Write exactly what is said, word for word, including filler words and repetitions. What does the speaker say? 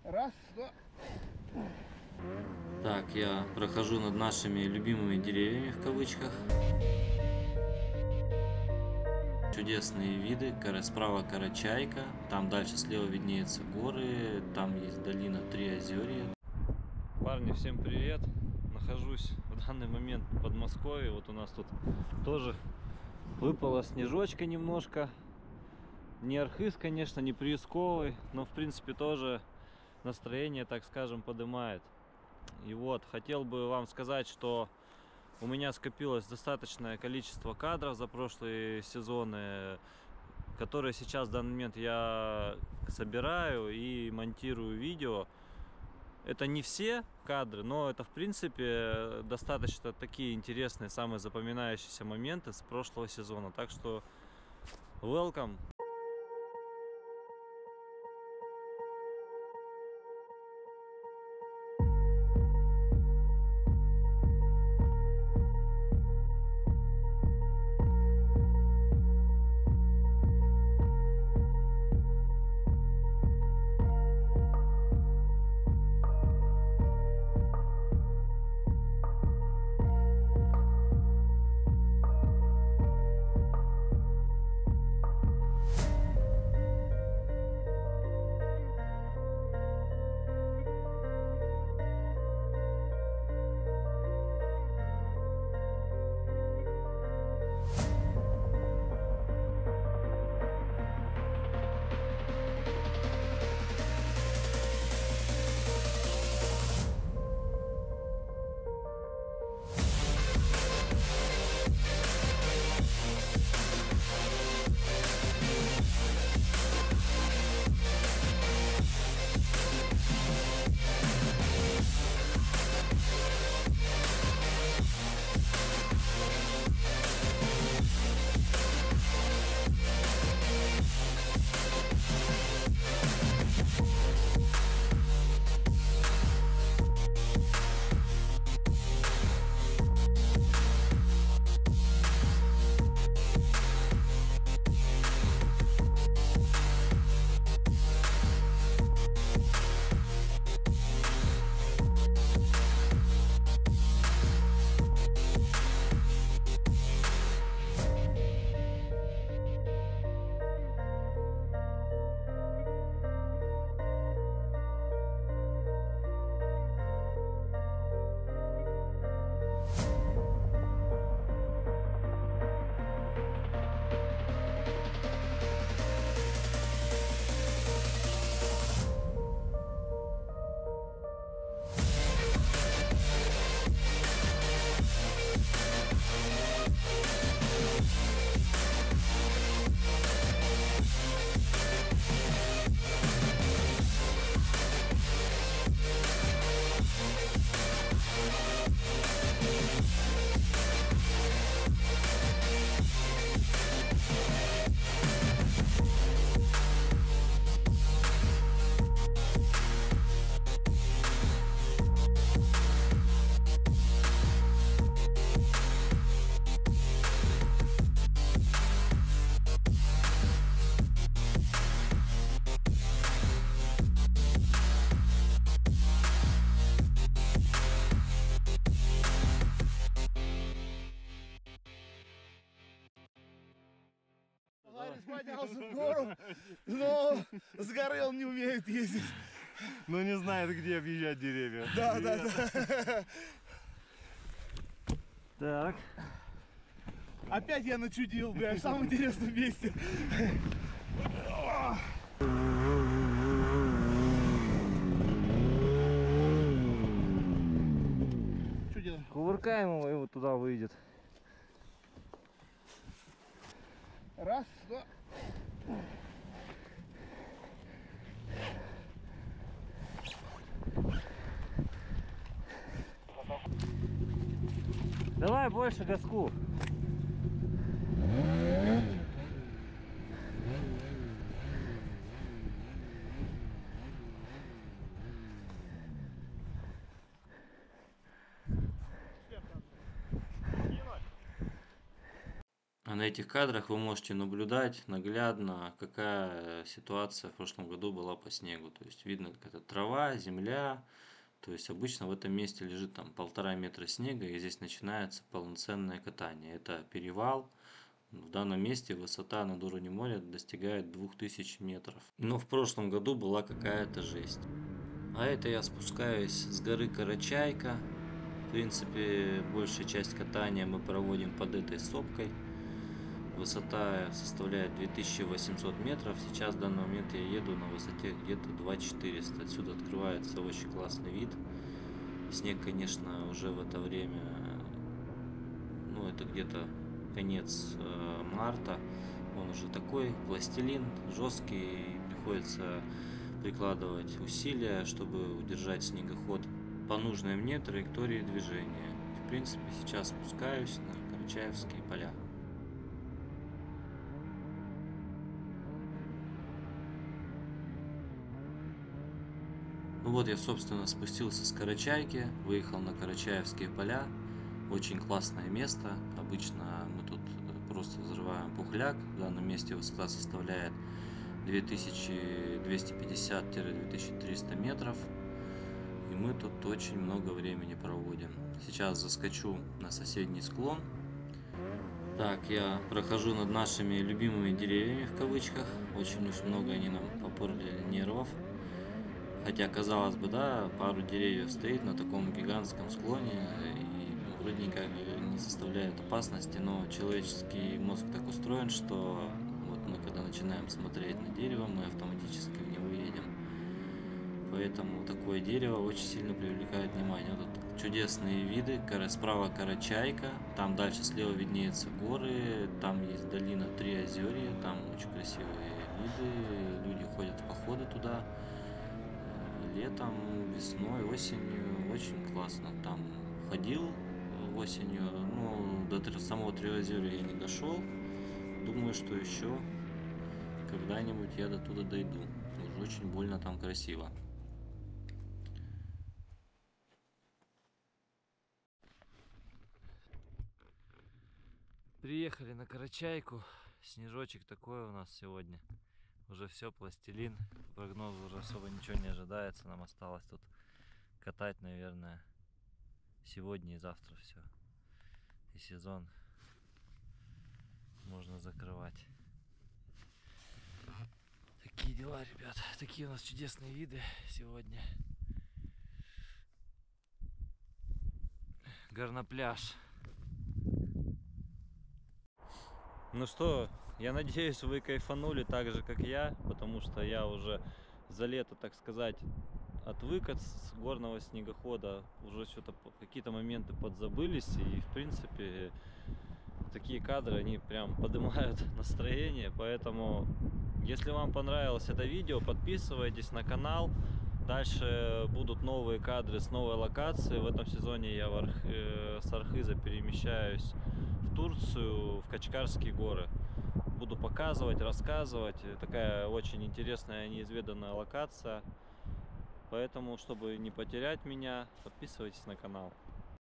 Раз, два. Так, я прохожу над нашими любимыми деревьями в кавычках. Чудесные виды. Справа Карачайка, там дальше слева виднеются горы, там есть долина Триозерье. Парни, всем привет! Нахожусь в данный момент в Подмосковье. Вот у нас тут тоже выпала снежочка немножко. Не архыз, конечно, не приисковый, но в принципе тоже настроение, так скажем, поднимает. И вот, хотел бы вам сказать, что у меня скопилось достаточное количество кадров за прошлые сезоны, которые сейчас в данный момент я собираю и монтирую видео. Это не все кадры, но это в принципе достаточно такие интересные, самые запоминающиеся моменты с прошлого сезона. Так что welcome! Ларис поднялся в гору, но с горы он не умеет ездить. Но не знает, где объезжать деревья. Да, да, да. Так. Опять я начудил, бля, в самом интересном месте. Что делаем? Кувыркаем его, и вот туда выйдет. Раз, два. Давай больше газку. На этих кадрах вы можете наблюдать наглядно, какая ситуация в прошлом году была по снегу. То есть видно какая-то трава, земля. То есть обычно в этом месте лежит там полтора метра снега, и здесь начинается полноценное катание. Это перевал. В данном месте высота над уровнем моря достигает двух тысяч метров. Но в прошлом году была какая-то жесть. А это я спускаюсь с горы Карачайка. В принципе, большая часть катания мы проводим под этой сопкой. Высота составляет две тысячи восемьсот метров. Сейчас в данный момент я еду на высоте где-то два тысячи четыреста. Отсюда открывается очень классный вид. Снег, конечно, уже в это время, ну это где-то конец э, марта. Он уже такой пластилин, жесткий. Приходится прикладывать усилия, чтобы удержать снегоход по нужной мне траектории движения. В принципе, сейчас спускаюсь на Карачаевские поля. Ну вот я, собственно, спустился с Карачайки, выехал на Карачаевские поля. Очень классное место. Обычно мы тут просто взрываем пухляк. В данном месте высота составляет две тысячи двести пятьдесят — две тысячи триста метров. И мы тут очень много времени проводим. Сейчас заскочу на соседний склон. Так, я прохожу над нашими любимыми деревьями в кавычках. Очень уж много они нам попортили нервов. Хотя, казалось бы, да, пару деревьев стоит на таком гигантском склоне и вроде никак не составляет опасности, но человеческий мозг так устроен, что вот мы когда начинаем смотреть на дерево, мы автоматически в него едем. Поэтому такое дерево очень сильно привлекает внимание. Вот тут чудесные виды, справа Карачайка, там дальше слева виднеются горы, там есть долина Триозерье, там очень красивые виды, люди ходят в походы туда. Летом, весной, осенью очень классно. Там ходил осенью, но до самого Триозерья я не дошел. Думаю, что еще когда-нибудь я до туда дойду. Уж очень больно там красиво. Приехали на Карачайку. Снежочек такой у нас сегодня. Уже все, пластилин. Прогноз уже особо ничего не ожидается. Нам осталось тут катать, наверное, сегодня и завтра все. И сезон можно закрывать. Такие дела, ребят. Такие у нас чудесные виды сегодня. Горнопляж. Ну что, я надеюсь, вы кайфанули так же, как я, потому что я уже за лето, так сказать, отвык от горного снегохода, уже что-то какие-то моменты подзабылись, и в принципе такие кадры, они прям поднимают настроение. Поэтому, если вам понравилось это видео, подписывайтесь на канал. Дальше будут новые кадры с новой локации. В этом сезоне я в Арх... с Архиза перемещаюсь в Турцию, в Качкарские горы. Буду показывать, рассказывать. Такая очень интересная, неизведанная локация. Поэтому, чтобы не потерять меня, подписывайтесь на канал.